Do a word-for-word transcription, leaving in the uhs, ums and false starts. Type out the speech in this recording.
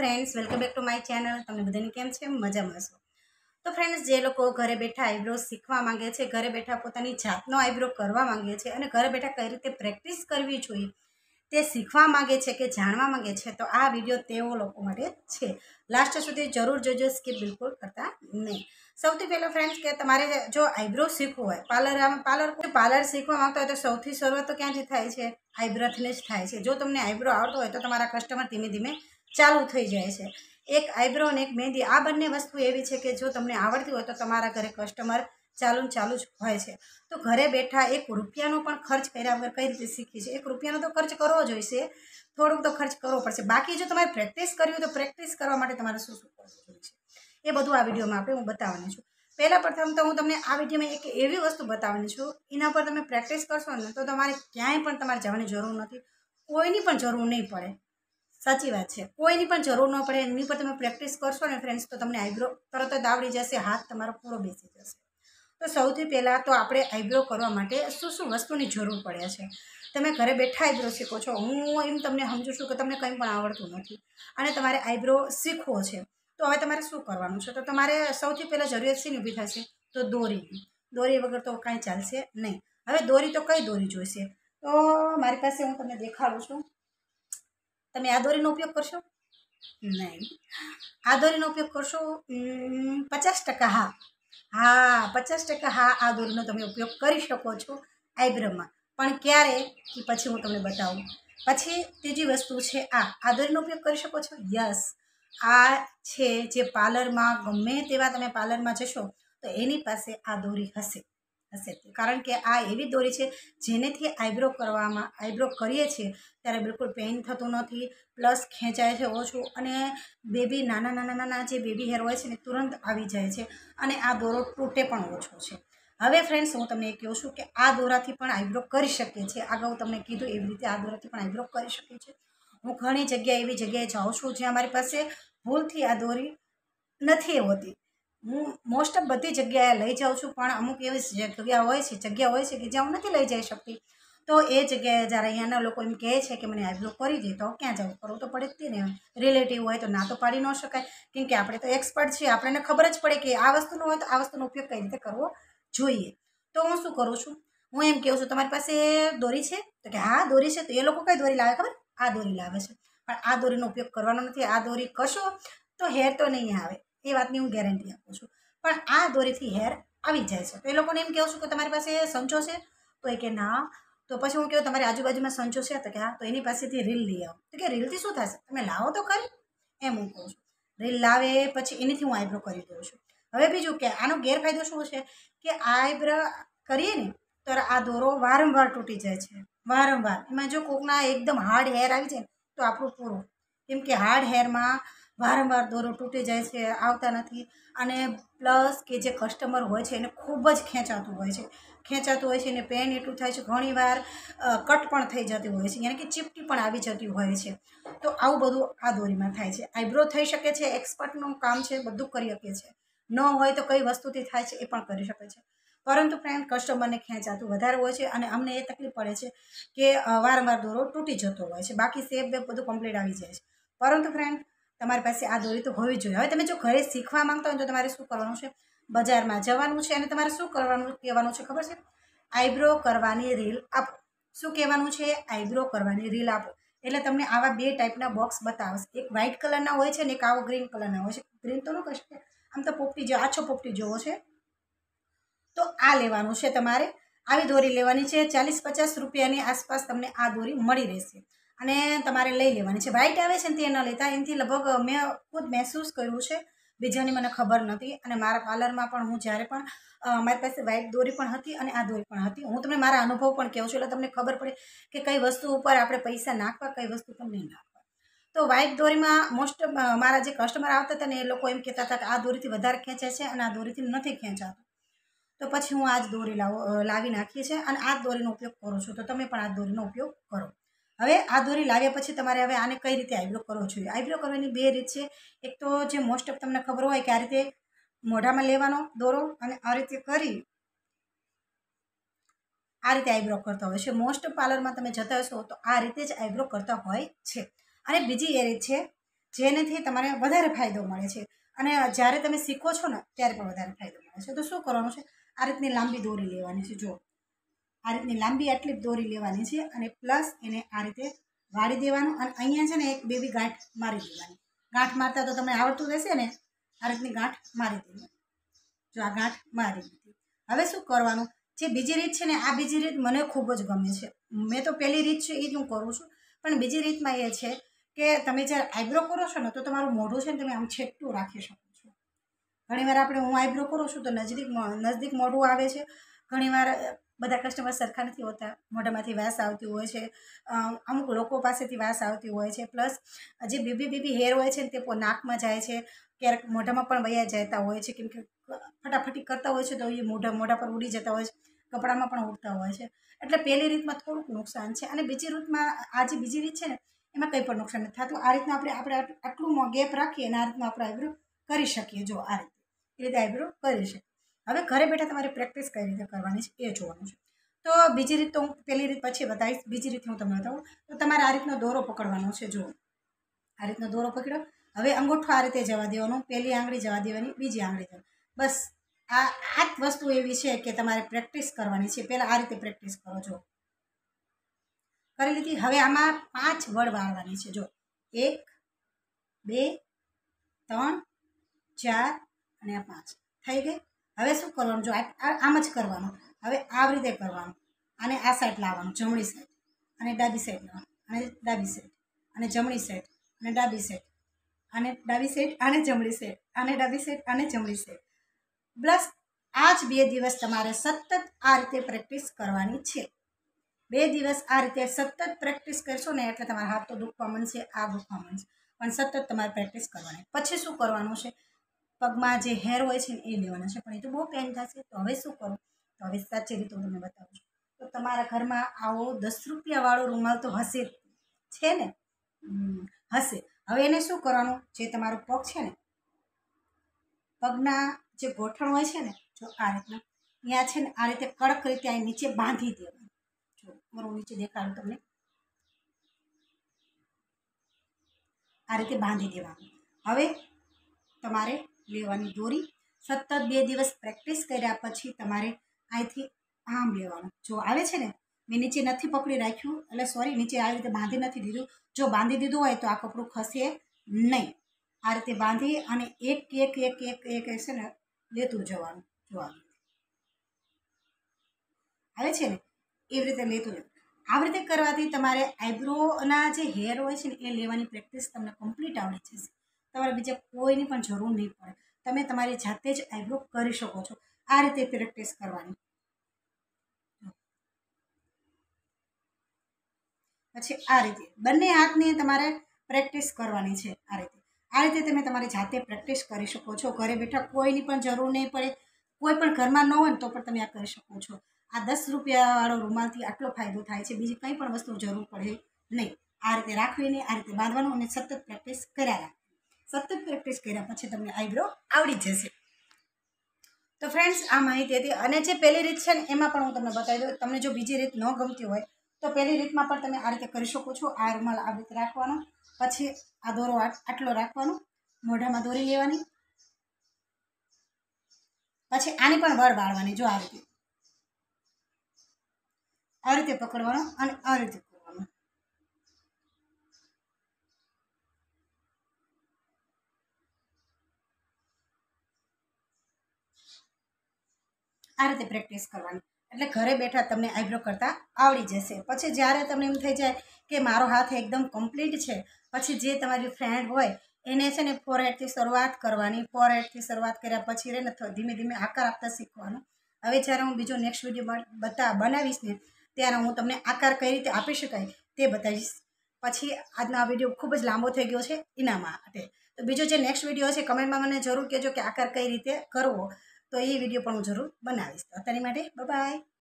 Friends, welcome back to my channel. तमने बधाने केम छे? मजामां छो? तो फ्रेंड्स, जे लोको घरे बैठा आईब्रो शीखवा मांगे छे, घरे बैठा पोतानी जातनो आईब्रो करवा मांगे छे अने घरे बैठा कई रीते प्रेक्टिस करवी जोईए ते शीखवा मांगे छे के जाणवा मांगे छे, तो आ विडियो तेवो लोको माटे छे। लास्ट सुधी जरूर जोजो, स्किप बिल्कुल करता नहीं। सौथी पहेला फ्रेंड्स के तमारे जो आईब्रो शीखवो होय, पार्लर पार्लर पार्लर शीखवा मांगता होय तो सौथी शरूआत तो क्यांथी थाय छे? आईब्रोथी ज थाय छे। जो तमने आईब्रो आवडतो होय तो तमारा कस्टमर धीमे धीमे चालू थई जाय छे। एक आईब्रो ने एक मेहंदी, आ बंने वस्तु एवी छे के जो तमने आवडती होय तो तमारा घरे कस्टमर चालू चालू ज होय छे। तो घरे बैठा एक रूपियानो पण खर्च कर्या वगर कई रीते शीखी छे? एक रूपियानो तो खर्च करवो जोईशे, थोड़ुंक तो खर्च करवो पड़शे। बाकी जो तमारे प्रेक्टिस करवी होय तो प्रेक्टिस करवा माटे तमारे शुं शुं करवुं जोईए ए बधुं आ विडियोमां आपणे हुं बताववानी छुं। पहला प्रथम तो हूँ तमने आ विडियोमां एक एवी वस्तु बताववानी छुं, एना पर तमे प्रेक्टिस करशो ने तो तमारे क्यांय पण तमारे जवानी जरूर नथी, कोईनी पण जरूर नहीं पड़े। साची बात है, कोईनी पण जरूर न पड़े। एनी पर तमे प्रेक्टिस करशो ने फ्रेंड्स तो तमने आईब्रो तरत ज आवड़ी जशे, हाथ तमारो पूरो बेसी जशे। तो सौथी पहला तो आपणे आईब्रो करवा माटे शुं शुं वस्तुनी जरूर पड़े छे? तमे घरे बैठा आईब्रो शीखो छो, हूँ एम तमने समजू छुं के तमने कंई पण आवडतुं नथी अने तमारे आईब्रो शीखवो छे, तो हवे तमारे शुं करवानुं छे? तो तमारे सौथी पहला जरूरत शेनी ऊभी थशे? तो दोरीनी। दोरी वगर तो कांई चालशे नहीं। हवे दोरी तो कई दोरी जोईशे? तो मारी पासे हूँ तमने देखाडुं छुं। तमे आ दोरीनो उपयोग करशो? नहीं। आ दोरीनो उपयोग करशो पचास टका हाँ हाँ पचास टका हाँ आ दोरीनो तमे उपयोग करी शको छो आईब्रोमां। पण क्यारे ए पछी हूँ तमने बतावुं। पछी तीजी वस्तु छे आ आ दोरीनो उपयोग करी शको छो? यस। आ छे जे पार्लरमां गमे तेवा तमे पार्लरमां जशो तो एनी पासे आ दोरी हशे हशे कारण के आ एवी दोरी छे जेनेथी आईब्रो करवामां आईब्रो करीए छीए त्यारे बिल्कुल पेन थतुं नथी, प्लस खेंचाय छे ओछुं अने बेबी नाना नाना नाना जे बेबी हेर होय छे ने तुरंत आवी जाय छे अने आ दोरो तूटे पण ओछो छे। हवे फ्रेंड्स हूँ तमने कहूं छुं के आ दोराथी पण आईब्रो करी शकीए छीए। आगाऊ तमने कीधुं एवी रीते आ दोराथी पण आईब्रो करी शकीए छीए। हूँ घणी जग्याए एवी जग्याए जाउं छुं ज्यां मारी पासे भूलथी आ दोरी नथी होती। हूँ मोस्ट ऑफ बधी जग्याए लई जाऊँ छुं पण अमुक एवी जग्या होय छे जग्या होय छे के ज्यां हूँ नथी लई जई शकती। तो ए जग्याए ज्यारे अहींयाना लोको एम कहे छे के मने आईब्रो करी दे तो क्यां जવું? करવું तो पड़े ज ते ने। रिलेटिव होय तो ना तो पाड़ी न शकाय केम के आपणे तो एक्सपर्ट छीए, आपणे खबर ज पड़े के आ वस्तुनो होय तो आ वस्तुनो उपयोग कई रीते करवो जोईए। तो हूँ शुं करूं छुं? हूँ एम कहूं छुं तमारी पासे दोरी छे? तो के हाँ दोरी छे। तो ए लोको कई दोरी लावे खबर? आ दोरी लावे छे। पण आ दोरीनो उपयोग करवानो नथी। आ दोरी करशो तो हेर तो नहीं आवे, ए वातनी हूँ गेरंटी आपું છું। पण आ दोरीथी हेर આવી જાય છે। તો એ લોકોને એમ કહું છું કે તમારી પાસે સંચો છે? તો એ કે ના। તો પછી હું કહું તમારી આજુબાજુમાં સંચો છે? તો કે હા। તો એની પાસેથી રીલ લઈ આવો। તો કે રીલથી શું થશે? તમે લાવો તો ખરી, એમ હું કહું છું। રીલ લાવે પછી એનીથી હું આઈબ્રો કરી દઉં છું। હવે બીજું કે આનો ગેરફાયદો શું છે કે આઈબ્રો કરીએ ને તો આ દોરો વારંવાર તૂટી જાય છે, વારંવાર। એમાં જો કોકના એકદમ હાર્ડ હેર આવી જાય તો આપણું પૂરું, કેમ કે હાર્ડ હેરમાં वारंवार दोरो तूटी जाए छे, आवता नथी। अने प्लस के जे कस्टमर होय छे एने खूब ज खेंचातुं होय छे खेंचातुं होय छे एने पेन एटલું થાય છે, ઘણીવાર कट पण थई जती होय छे, यानी के चीपटी पण आवी जती होय छे। तो आवुं बधुं आ दोरीमां थाय छे। आईब्रो थई शके छे, एक्सपर्टनुं काम छे, बधुं करी शके छे। न होय तो कई वस्तुथी थाय छे ए पण करी शके छे। परंतु फ्रेंड कस्टमरने खेंचातुं वधारे होय छे अने अमने ए तकलीफ पड़े छे के वारंवार दोरो तूटी जतो होय छे, बाकी शेप बेप बधुं कम्प्लीट आवी जाय छे। परंतु फ्रेंड તમારી પાસે આ દોરી તો હોવી જોઈએ। હવે તમે જો ઘરે શીખવા માંગતા હોય તો તમારે શું કરવાનું છે? બજારમાં જવાનું છે અને તમારે શું કરવાનું કહેવાનું છે ખબર છે? આઈબ્રો કરવાની રીલ આપો। શું કહેવાનું છે? આઈબ્રો કરવાની રીલ આપો। એટલે તમને આવા બે ટાઈપના બોક્સ બતાવશે। એક વ્હાઇટ કલરના હોય છે ને એક આવો ગ્રીન કલરના હોય છે। ગ્રીન તો ન કહી શકે, આમ તો પોપટી જેવો, આછો પોપટી જેવો છે। તો આ લેવાનું છે તમારે। આવી દોરી લેવાની છે। ચાલીસ પચાસ રૂપિયાની આસપાસ તમને આ દોરી મળી રહેશે અને તમારે લઈ લેવાની છે। વ્હાઇટ આવે છે ને તે ન લેતા, એનાથી લગભગ મેં ખુદ મહેસૂસ કર્યું છે, બીજાની મને ખબર નથી। અને મારા પાર્લરમાં પણ હું જ્યારે પણ મારી પાસે વ્હાઇટ દોરી પણ હતી અને આ દોરી પણ હતી। હું તમને મારા અનુભવ પણ કહું છું એટલે તમને ખબર પડે કે કઈ વસ્તુ ઉપર આપણે પૈસા નાખવા, કઈ વસ્તુ પર નહીં નાખવા। તો વ્હાઇટ દોરીમાં મોસ્ટ મારા જે કસ્ટમર આવતા હતા ને એ લોકો એમ કહેતા હતા કે આ દોરીથી વધારે ખેંચે છે અને આ દોરીથી નથી ખેંચાતું। તો પછી હું આ જ દોરી લાવો લાવી નાખીએ છીએ અને આ જ દોરીનો ઉપયોગ કરું છું। તો તમે પણ આ દોરીનો ઉપયોગ કરો। હવે આ દોરી લાવ્યા પછી તમારે હવે આને કઈ રીતે આઈબ્રો કરવો જોઈએ? આઈબ્રો કરવાની બે રીત છે। એક તો જે મોસ્ટ ઓફ તમને ખબર હોય કે આ રીતે મોઢામાં લેવાનો દોરો અને આ રીતે કરી આ રીતે આઈબ્રો કરતા હોય છે। મોસ્ટ પાર્લરમાં તમે જતા હશો તો આ રીતે જ આઈબ્રો કરતા હોય છે। અને બીજી એ રીત છે જેનાથી તમારે વધારે ફાયદો મળે છે અને જ્યારે તમે શીખો છો ને ત્યારે પણ વધારે ફાયદો મળે છે. તો શું કરવાનું છે, આ રીતની લાંબી દોરી લેવાની છે. જો આ રીતની લાંબી આટલી દોરી લેવાની છે અને પ્લસ એને આ રીતે વાળી દેવાનું અને અહીંયા છે ને એક બેબી ગાંઠ મારી દેવાની. ગાંઠ મારતા તો તમને આવડતું રહેશે ને, આ રીતની ગાંઠ મારી દેવાની. જો આ ગાંઠ મારી દીધી. હવે શું કરવાનું, જે બીજી રીત છે ને, આ બીજી રીત મને ખૂબ જ ગમે છે. મેં તો પહેલી રીત છે એ જ હું કરું છું, પણ બીજી રીતમાં એ છે કે તમે જ્યારે આઈબ્રો કરો છો ને તો તમારું મોઢું છે ને તમે આમ છેકટું રાખી શકો છો. ઘણીવાર આપણે હું આઈબ્રો કરું છું તો નજદીક નજદીક મોઢું આવે છે. ઘણીવાર બધા કસ્ટમર સરખા નથી હોતા, મોઢામાંથી વાસ આવતી હોય છે, અમુક લોકો પાસેથી વાસ આવતી હોય છે. પ્લસ જે બેબી બેબી હેર હોય છે ને તે નાકમાં જાય છે, ક્યારેક મોઢામાં પણ વયા જતા હોય છે, કેમ કે ફટાફટી કરતા હોય છે તો એ મોઢા મોઢા પર ઉડી જતા હોય છે, કપડામાં પણ ઉડતા હોય છે. એટલે પહેલી રીતમાં થોડુંક નુકસાન છે અને બીજી રીતમાં આ જે બીજી રીત છે ને એમાં કંઈ પણ નુકસાન નથી થતું. આ રીતના આપણે આપણે આટલું ગેપ રાખીએ અને આ રીતના આપણે આઈબ્રો કરી શકીએ. જો આ રીતે એ રીતે આઈબ્રો કરી શકીએ. હવે ઘરે બેઠા તમારે પ્રેક્ટિસ કઈ રીતે કરવાની છે એ જોવાનું છે. તો બીજી રીત તો હું પહેલી રીત પછી બતાવીશ, બીજી રીત હું તમને બતાવું. તો તમારે આ રીતનો દોરો પકડવાનો છે. જો આ રીતનો દોરો પકડ્યો, હવે અંગૂઠો આ રીતે જવા દેવાનું, પહેલી આંગળી જવા દેવાની, બીજી આંગળી જવા. બસ આ આ જ વસ્તુ એવી છે કે તમારે પ્રેક્ટિસ કરવાની છે. પહેલાં આ રીતે પ્રેક્ટિસ કરો. જો કરી લીધી. હવે આમાં પાંચ વડ વાળવાની છે. જો એક, બે, ત્રણ, ચાર અને આ પાંચ થઈ ગઈ. હવે શું કરવાનું, જો આમ જ કરવાનું. હવે આવી રીતે કરવાનું, અને આ સાઈડ લાવવાનું, જમણી સાઈડ અને ડાબી સાઈડ લાવવાનું, અને ડાબી સાઈડ અને જમણી સાઈડ અને ડાબી સાઈડ અને ડાબી સાઈડ અને જમણી સાઈડ અને ડાબી સાઈડ અને જમણી સાઈડ. પ્લસ આ જ બે દિવસ તમારે સતત આ રીતે પ્રેક્ટિસ કરવાની છે. બે દિવસ આ રીતે સતત પ્રેક્ટિસ કરશો ને એટલે તમારા હાથ તો દુખવા માંડશે, આ દુખવા માંડશે, પણ સતત તમારે પ્રેક્ટિસ કરવાની. પછી શું કરવાનું છે, પગમાં જે હેર હોય છે ને એ લેવાના છે, પણ એ તો બહુ પેન થશે. તો હવે શું કરું, તો હવે સાચી રીતે હું તમને બતાવું છું. તો તમારા ઘરમાં આવો દસ રૂપિયાવાળો રૂમાલ તો હશે છે ને, હશે. હવે એને શું કરવાનું, જે તમારો પગ છે ને, પગના જે ગોઠણ હોય છે ને, જો આ રીતના ત્યાં છે ને આ રીતે કડક રીતે આ નીચે બાંધી દેવાનું. જો મારું નીચે દેખાડું તમને, આ રીતે બાંધી દેવાનું. હવે તમારે લેવાની દોરી, સતત બે દિવસ પ્રેક્ટિસ કર્યા પછી તમારે અહીંથી આમ લેવાનું. જો આવે છે ને, મેં નીચે નથી પકડી રાખ્યું, એટલે સોરી, નીચે આવી રીતે બાંધી નથી દીધું. જો બાંધી દીધું હોય તો આ કપડું ખસે નહીં. આ રીતે બાંધી અને એક એક એક એક એક છે ને લેતું જવાનું. જો આવે છે ને એવી રીતે લેતું જવાનું. આવી રીતે કરવાથી તમારે આઈબ્રોના જે હેર હોય છે ને એ લેવાની પ્રેક્ટિસ તમને કમ્પ્લીટ આવડી જશે. તમારે બીજા કોઈની પણ જરૂર નહીં પડે. તમે તમારી જાતે જ આઈબ્રો કરી શકો છો. આ રીતે પ્રેક્ટિસ કરવાની. પછી આ રીતે બંને હાથની તમારે પ્રેક્ટિસ કરવાની છે. આ રીતે આ રીતે તમે તમારી જાતે પ્રેક્ટિસ કરી શકો છો. ઘરે બેઠા કોઈની પણ જરૂર નહીં પડે. કોઈ પણ ઘરમાં ન હોય તો પણ તમે આ કરી શકો છો. આ દસ રૂપિયાવાળો રૂમાલથી આટલો ફાયદો થાય છે, બીજી કંઈ પણ વસ્તુ જરૂર પડે નહીં. આ રીતે રાખવીને આ રીતે બાંધવાનું અને સતત પ્રેક્ટિસ કર્યા રાખવી. સતત પ્રેક્ટિસ કર્યા પછી તમને આઈબ્રો આવડી જશે. તો ફ્રેન્ડ્સ, આ માહિતી હતી. અને જે પહેલી રીત છે ને એમાં પણ હું તમને બતાવી દઉં. તમને જો બીજી રીત ન ગમતી હોય તો પહેલી રીતમાં પણ તમે આ રીતે કરી શકો છો. આ રૂમાલ આ રીતે રાખવાનો, પછી આ દોરો આટલો રાખવાનો, મોઢામાં દોરી લેવાની, પછી આની પણ વળ વાળવાની. જો આ રીતે આ રીતે પકડવાનો અને આ રીતે કરવાનું. આ રીતે પ્રેક્ટિસ કરવાની. એટલે ઘરે બેઠા તમને આઈબ્રો કરતાં આવડી જશે. પછી જ્યારે તમને એમ થઈ જાય કે મારો હાથ એકદમ કમ્પ્લીટ છે, પછી જે તમારી ફ્રેન્ડ હોય એને છે ને ફોરહેડથી શરૂઆત કરવાની. ફોરહેડથી શરૂઆત કર્યા પછી રહે ને ધીમે ધીમે આકાર આપતા શીખવાનું. હવે જ્યારે હું બીજો નેક્સ્ટ વિડીયો બતા બનાવીશ ને ત્યારે હું તમને આકાર કઈ રીતે આપી શકાય તે બતાવીશ. પછી આજનો આ વિડીયો ખૂબ જ લાંબો થઈ ગયો છે એના માટે. તો બીજો જે નેક્સ્ટ વિડીયો છે કમેન્ટમાં મને જરૂર કહેજો કે આકાર કઈ રીતે કરવો, તો એ વિડીયો પણ હું જરૂર બનાવીશ. અત્યારે માટે બાય બાય.